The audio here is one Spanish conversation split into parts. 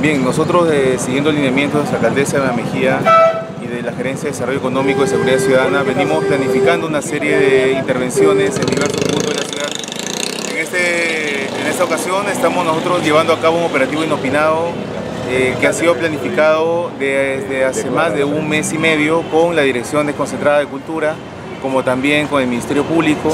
Bien, nosotros siguiendo el lineamiento de nuestra alcaldesa de Mejía y de la Gerencia de Desarrollo Económico y Seguridad Ciudadana, venimos planificando una serie de intervenciones en diversos puntos de la ciudad. En esta ocasión estamos nosotros llevando a cabo un operativo inopinado que ha sido planificado desde hace más de un mes y medio con la Dirección Desconcentrada de Cultura, como también con el Ministerio Público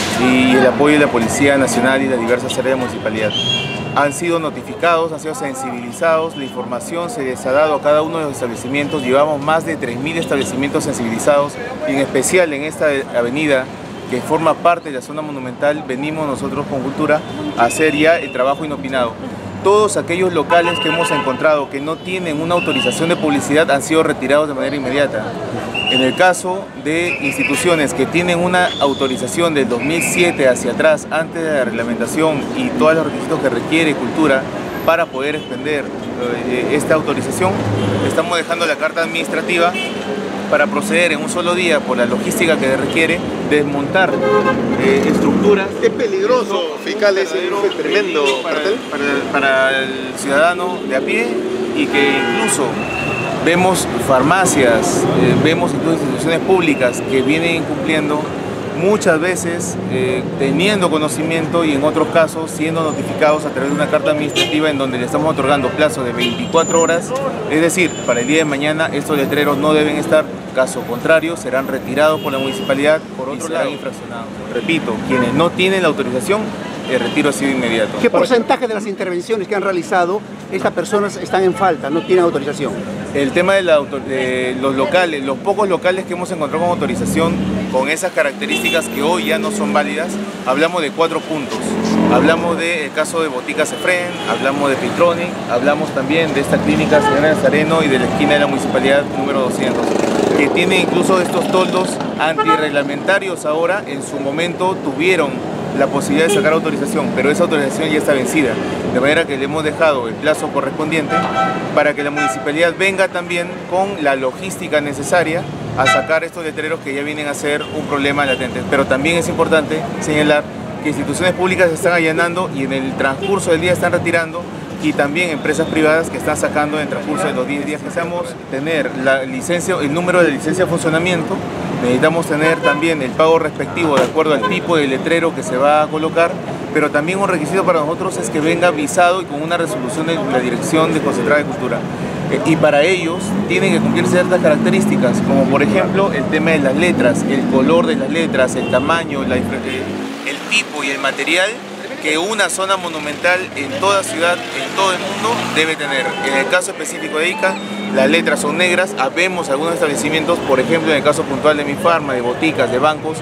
y el apoyo de la Policía Nacional y las diversas áreas de municipalidad. Han sido notificados, han sido sensibilizados, la información se les ha dado a cada uno de los establecimientos. Llevamos más de 3.000 establecimientos sensibilizados, y en especial en esta avenida que forma parte de la zona monumental, venimos nosotros con Cultura a hacer ya el trabajo inopinado. Todos aquellos locales que hemos encontrado que no tienen una autorización de publicidad han sido retirados de manera inmediata. En el caso de instituciones que tienen una autorización del 2007 hacia atrás, antes de la reglamentación y todos los requisitos que requiere Cultura para poder extender esta autorización, estamos dejando la carta administrativa para proceder en un solo día, por la logística que requiere, desmontar estructuras. Es peligroso, fiscales, es un tremendo cartel para el ciudadano de a pie, y que incluso vemos farmacias, vemos incluso instituciones públicas que vienen incumpliendo, muchas veces teniendo conocimiento y en otros casos siendo notificados a través de una carta administrativa en donde le estamos otorgando plazo de 24 horas, es decir, para el día de mañana estos letreros no deben estar, caso contrario serán retirados por la municipalidad y serán infraccionados. Repito, quienes no tienen la autorización, el retiro ha sido inmediato. ¿Qué porcentaje de las intervenciones que han realizado estas personas están en falta, no tienen autorización? El tema de los locales, los pocos locales que hemos encontrado con autorización con esas características que hoy ya no son válidas, hablamos de 4 puntos. Hablamos del caso de Boticas Efren, hablamos de Pitronic, hablamos también de esta clínica Señora Nazareno y de la esquina de la municipalidad número 200, que tiene incluso estos toldos antirreglamentarios ahora. En su momento tuvieron la posibilidad de sacar autorización, pero esa autorización ya está vencida, de manera que le hemos dejado el plazo correspondiente para que la municipalidad venga también con la logística necesaria a sacar estos letreros que ya vienen a ser un problema latente. Pero también es importante señalar que instituciones públicas se están allanando y en el transcurso del día están retirando, y también empresas privadas que están sacando en el transcurso de los 10 días. Necesitamos tener la licencia, el número de licencia de funcionamiento, necesitamos tener también el pago respectivo de acuerdo al tipo de letrero que se va a colocar, pero también un requisito para nosotros es que venga visado y con una resolución de la Dirección Desconcentrada de Cultura. Y para ellos tienen que cumplir ciertas características, como por ejemplo el tema de las letras, el color de las letras, el tamaño, el tipo y el material que una zona monumental en toda ciudad, en todo el mundo, debe tener. En el caso específico de Ica, las letras son negras. Habemos algunos establecimientos, por ejemplo en el caso puntual de Mi Farma, de boticas, de bancos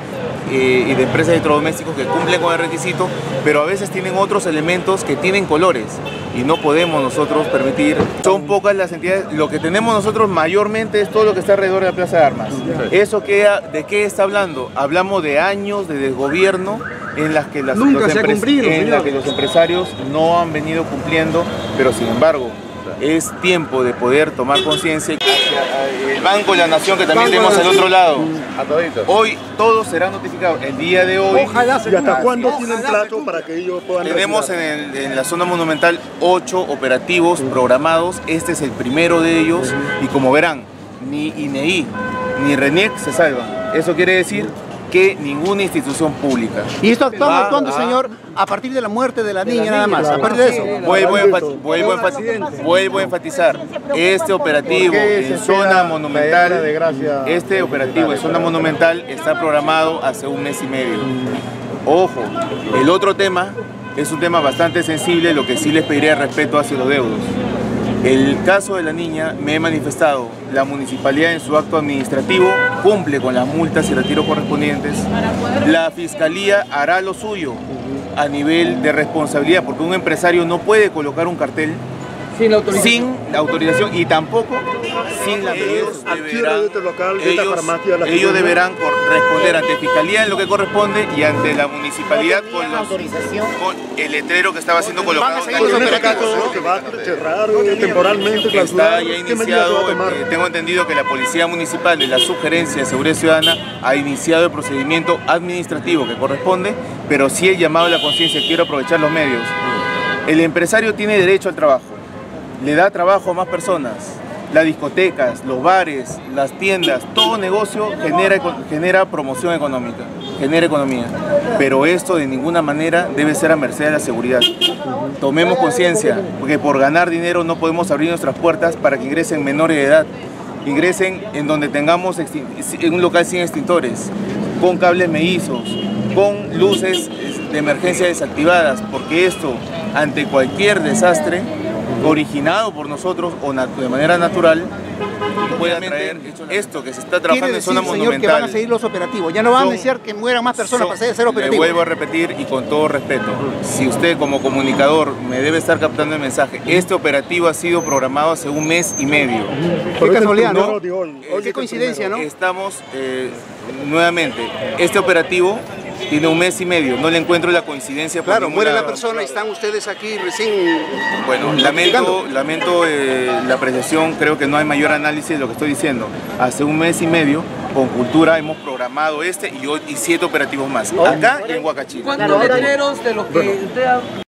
y de empresas de electrodomésticos que cumplen con el requisito, pero a veces tienen otros elementos que tienen colores y no podemos nosotros permitir. Son pocas las entidades. Lo que tenemos nosotros mayormente es todo lo que está alrededor de la Plaza de Armas. ¿Eso ¿de qué está hablando? Hablamos de años de desgobierno en las que los empresarios no han venido cumpliendo, pero sin embargo es tiempo de poder tomar conciencia. El Banco de la Nación, que también tenemos al otro lado, hoy todos serán notificados. El día de hoy. ¿Y hasta cuándo tienen plazo para que ellos puedan tenemos en la zona monumental 8 operativos programados. Este es el primero de ellos, y como verán, ni INEI ni RENIEC se salvan. Eso quiere decir que ninguna institución pública. ¿Y esto estamos actuando, señor, a partir de la muerte de la niña nada más? A partir de eso. Vuelvo a enfatizar, este operativo en zona monumental, está programado hace un mes y medio. Ojo, el otro tema es un tema bastante sensible, lo que sí les pediré respeto hacia los deudos. El caso de la niña, me he manifestado, la municipalidad en su acto administrativo cumple con las multas y retiros correspondientes. La fiscalía hará lo suyo a nivel de responsabilidad, porque un empresario no puede colocar un cartel sin la autorización y tampoco sin la ellos deberán responder ante Fiscalía en lo que corresponde y ante la municipalidad con el letrero que estaba siendo colocado. Que va a cerrar temporalmente. Está ya iniciado. Tengo entendido que la Policía Municipal de la Subgerencia de Seguridad Ciudadana ha iniciado el procedimiento administrativo que corresponde, pero sí el llamado a la conciencia. Quiero aprovechar los medios. El empresario tiene derecho al trabajo. le da trabajo a más personas. Las discotecas, los bares, las tiendas, todo negocio genera promoción económica, genera economía. Pero esto de ninguna manera debe ser a merced de la seguridad. Tomemos conciencia, porque por ganar dinero no podemos abrir nuestras puertas para que ingresen menores de edad. Ingresen en donde tengamos en un local sin extintores, con cables mellizos, con luces de emergencia desactivadas, porque esto, ante cualquier desastre originado por nosotros o de manera natural, puede atraer esto que se está trabajando en zona monumental. Señor, que van a seguir los operativos, ya no van a decir que mueran más personas para ser operativos. Le vuelvo a repetir y con todo respeto, si usted como comunicador me debe estar captando el mensaje, este operativo ha sido programado hace 1 mes y medio. Qué casualidad, ¿no? Qué coincidencia, ¿no? Estamos, nuevamente, este operativo tiene 1 mes y medio, no le encuentro la coincidencia. Claro, muere la persona y están ustedes aquí recién... Bueno, lamento la apreciación, creo que no hay mayor análisis de lo que estoy diciendo. Hace 1 mes y medio, con Cultura, hemos programado y 7 operativos más, acá y en Huacachina. ¿Cuántos letreros de los que usted ha...